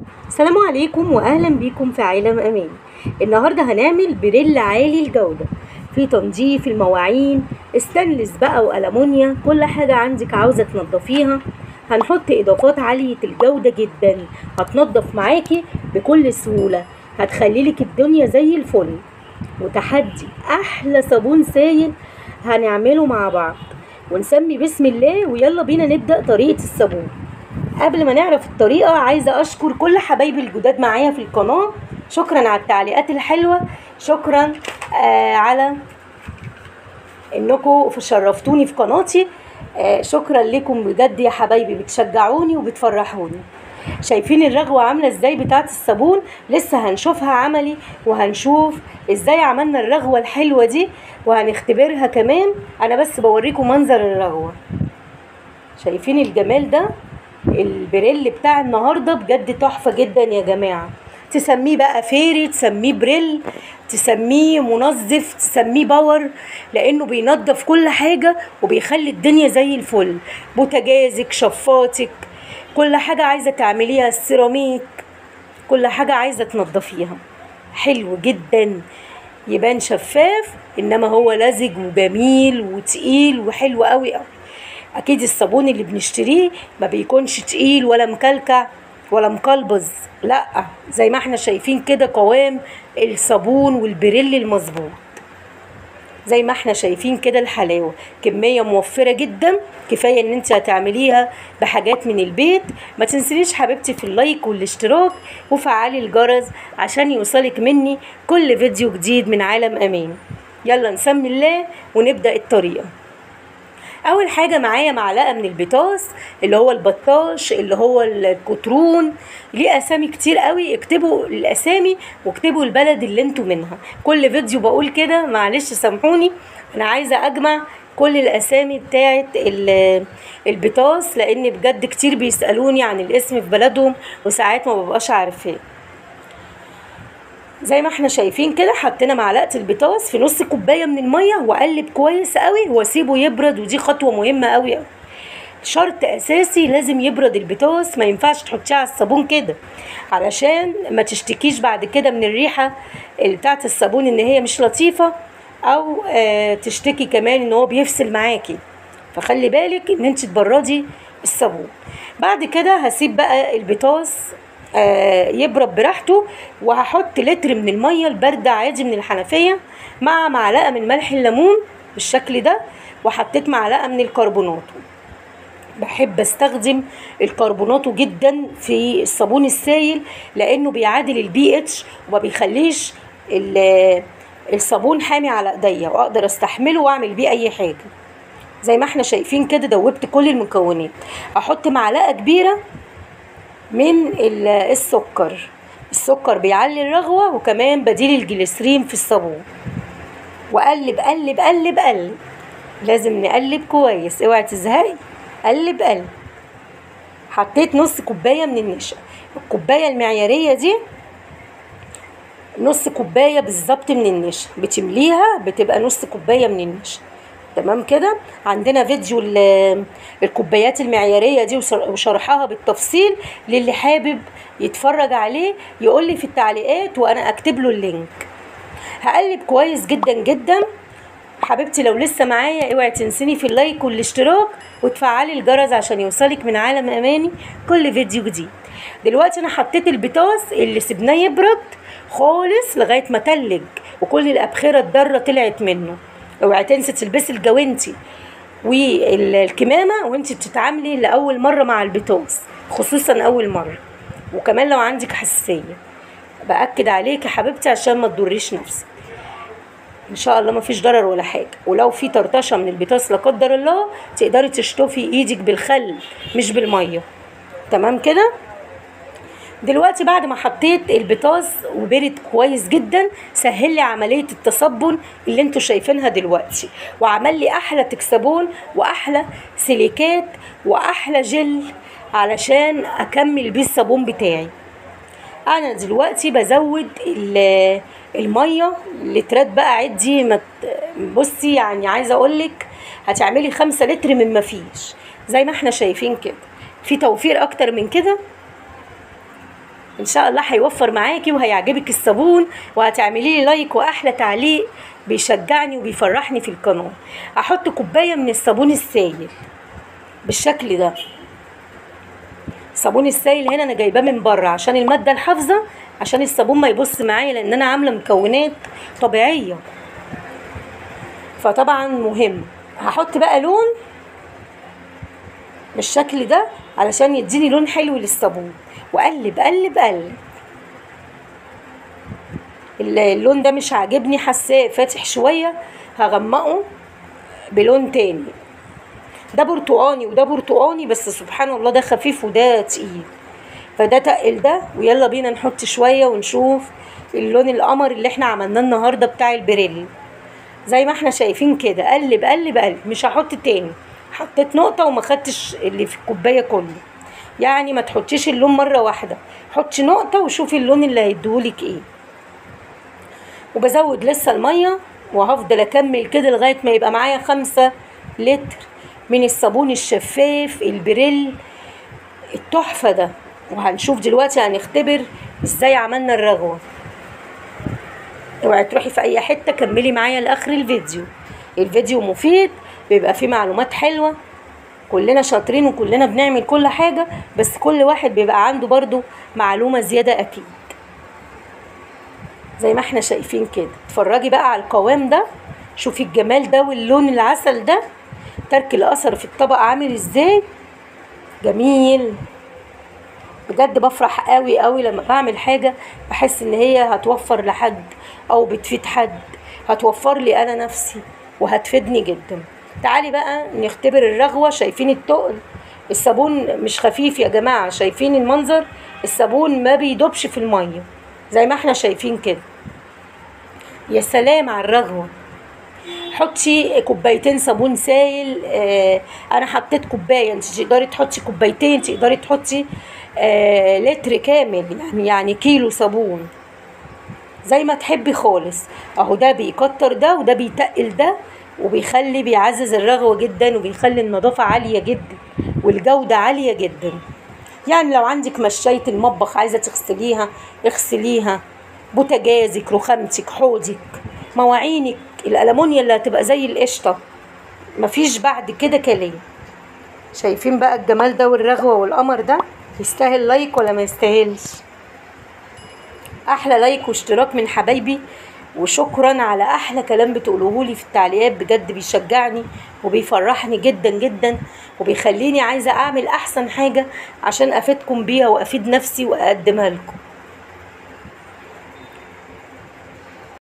السلام عليكم واهلا بيكم في عالم امان. النهارده هنعمل بريل عالي الجوده في تنظيف المواعين، استانلس بقى والومنيا، كل حاجه عندك عاوزه تنضفيها. هنحط اضافات عاليه الجوده جدا هتنضف معاكي بكل سهوله، هتخليلك الدنيا زي الفل. وتحدي احلى صابون سائل هنعمله مع بعض، ونسمي بسم الله ويلا بينا نبدا طريقه الصابون. قبل ما نعرف الطريقة عايزة أشكر كل حبايبي الجداد معايا في القناة. شكرا على التعليقات الحلوة، شكرا على انكم شرفتوني في قناتي. شكرا لكم بجد يا حبايبي، بتشجعوني وبتفرحوني. شايفين الرغوة عاملة ازاي بتاعت الصابون؟ لسه هنشوفها عملي، وهنشوف ازاي عملنا الرغوة الحلوة دي، وهنختبرها كمان. انا بس بوريكم منظر الرغوة. شايفين الجمال ده؟ البريل بتاع النهارده بجد تحفه جدا يا جماعه. تسميه بقى فيري، تسميه بريل، تسميه منظف، تسميه باور، لانه بينظف كل حاجه وبيخلي الدنيا زي الفل. بوتاجازك، شفاطك، كل حاجه عايزه تعمليها، السيراميك، كل حاجه عايزه تنظفيها. حلو جدا، يبان شفاف انما هو لزج وجميل وتقيل وحلو قوي قوي. اكيد الصابون اللي بنشتريه ما بيكونش تقيل ولا مكلكع ولا مقلبز، لا، زي ما احنا شايفين كده قوام الصابون والبريل المظبوط، زي ما احنا شايفين كده الحلاوه. كميه موفره جدا، كفايه ان انت هتعمليها بحاجات من البيت. ما تنسيش حبيبتي في اللايك والاشتراك وفعلي الجرس عشان يوصلك مني كل فيديو جديد من عالم امان. يلا نسمي الله ونبدا الطريقه. اول حاجه معايا معلقه من البيتاس، اللي هو البطاش، اللي هو الكترون، ليه اسامي كتير قوي. اكتبوا الاسامي واكتبوا البلد اللي انتوا منها. كل فيديو بقول كده، معلش سامحوني، انا عايزه اجمع كل الاسامي بتاعه البيتاس، لان بجد كتير بيسالوني عن الاسم في بلدهم وساعات ما ببقاش عارفاه. زي ما احنا شايفين كده حطينا معلقه البيتاس في نص كوبايه من الميه، واقلب كويس قوي واسيبه يبرد. ودي خطوه مهمه قوي قوي، شرط اساسي، لازم يبرد البيتاس. ما ينفعش تحطيه على الصابون كده علشان ما تشتكيش بعد كده من الريحه بتاعه الصابون ان هي مش لطيفه، او تشتكي كمان ان هو بيفصل معاكي. فخلي بالك ان انت تبردي الصابون. بعد كده هسيب بقى البيتاس يبرد براحته، وهحط لتر من الميه البارده عادي من الحنفيه مع معلقه من ملح الليمون بالشكل ده، وحطيت معلقه من الكربونات. بحب استخدم الكربوناتو جدا في الصابون السائل لانه بيعادل البي اتش وما بيخليش الصابون حامي على ايديا، واقدر استحمله واعمل بيه اي حاجه. زي ما احنا شايفين كده دوبت كل المكونات. احط معلقه كبيره من السكر بيعلي الرغوه، وكمان بديل الجليسرين في الصابون. وقلب قلب قلب قلب، لازم نقلب كويس، اوعي تزهقي، قلب قلب. حطيت نص كوبايه من النشا. الكوبايه المعياريه دي نص كوبايه بالظبط من النشا، بتمليها بتبقى نص كوبايه من النشا. تمام كده. عندنا فيديو الكوبايات المعياريه دي وشرحها بالتفصيل، للي حابب يتفرج عليه يقول لي في التعليقات وانا اكتب له اللينك. هقلب كويس جدا جدا. حبيبتي لو لسه معايا اوعي تنسيني في اللايك والاشتراك وتفعلي الجرس عشان يوصلك من عالم اماني كل فيديو جديد. دلوقتي انا حطيت البيتاس اللي سيبناه يبرد خالص لغايه ما تلج وكل الابخره الضاره طلعت منه. اوعي تنسي تلبسي الجوانتي والكمامه وانت بتتعاملي لاول مره مع البيتاس، خصوصا اول مره. وكمان لو عندك حساسيه باكد عليك يا حبيبتي عشان ما تضريش نفسك. ان شاء الله ما فيش ضرر ولا حاجه. ولو في طرطشه من البيتاس لا قدر الله تقدري تشطفي ايدك بالخل مش بالميه. تمام كده. دلوقتي بعد ما حطيت البيتاس وبرد كويس جدا، سهل لي عمليه التصبن اللي انتوا شايفينها دلوقتي، وعمل لي احلى تكسبون واحلى سيليكات واحلى جل علشان اكمل بيه الصابون بتاعي. انا دلوقتي بزود الميه لترات بقى عدي. بصي يعني عايزه اقولك هتعملي 5 لتر من ما فيش، زي ما احنا شايفين كده. في توفير اكتر من كده؟ ان شاء الله هيوفر معاكي وهيعجبك الصابون، وهتعملي لي لايك واحلى تعليق بيشجعني وبيفرحني في القناه. هحط كوبايه من الصابون السائل بالشكل ده. الصابون السائل هنا انا جايباه من بره عشان الماده الحافظه، عشان الصابون ما يبص معايا، لان انا عامله مكونات طبيعيه، فطبعا مهم. هحط بقى لون بالشكل ده علشان يديني لون حلو للصابون، واقلب قلب قلب. اللون ده مش عاجبني، حاساه فاتح شويه، هغمقه بلون تاني. ده برتقاني وده برتقاني، بس سبحان الله ده خفيف وده تقيل، فده تقل ده. ويلا بينا نحط شويه ونشوف اللون القمر اللي احنا عملناه النهارده بتاع البريل. زي ما احنا شايفين كده، قلب قلب قلب، مش هحط تاني. حطيت نقطه وما خدتش اللي في الكوبايه كله، يعني ما تحطيش اللون مره واحده، حطي نقطه وشوفي اللون اللي هيديهولك ايه. وبزود لسه الميه، وهفضل اكمل كده لغايه ما يبقى معايا 5 لتر من الصابون الشفاف البريل التحفه ده. وهنشوف دلوقتي، هنختبر ازاي عملنا الرغوه. اوعي تروحي في اي حته، كملي معايا لاخر الفيديو. الفيديو مفيد، بيبقى فيه معلومات حلوه. كلنا شاطرين وكلنا بنعمل كل حاجه، بس كل واحد بيبقى عنده برضو معلومه زياده اكيد. زي ما احنا شايفين كده. اتفرجي بقى على القوام ده، شوفي الجمال ده واللون العسل ده، ترك الاثر في الطبق عامل ازاي، جميل بجد. بفرح قوي قوي لما بعمل حاجه بحس ان هي هتوفر لحد او بتفيد حد، هتوفر لي انا نفسي وهتفيدني جدا. تعالي بقى نختبر الرغوه. شايفين التقل؟ الصابون مش خفيف يا جماعه، شايفين المنظر؟ الصابون ما بيدوبش في الميه زي ما احنا شايفين كده. يا سلام على الرغوه. حطي كوبايتين صابون سائل، انا حطيت كوبايه، انت تقدري تحطي كوبايتين، تقدري تحطي لتر كامل، يعني كيلو صابون زي ما تحبي خالص. اهو ده بيكتر ده وده بيتقل ده، وبيخلي بيعزز الرغوه جدا، وبيخلي النظافه عاليه جدا والجوده عاليه جدا. يعني لو عندك مشايه المطبخ عايزه تغسليها اغسليها، بوتاجازك، رخامتك، حوضك، مواعينك الالمونيا اللي هتبقى زي القشطه، مفيش بعد كده كلام. شايفين بقى الجمال ده والرغوه والقمر ده؟ يستاهل لايك ولا ما يستاهلش؟ احلى لايك واشتراك من حبايبي، وشكرا على احلى كلام بتقولوهولي في التعليقات، بجد بيشجعني وبيفرحني جدا جدا، وبيخليني عايزه اعمل احسن حاجه عشان افيدكم بيها وافيد نفسي واقدمها لكم.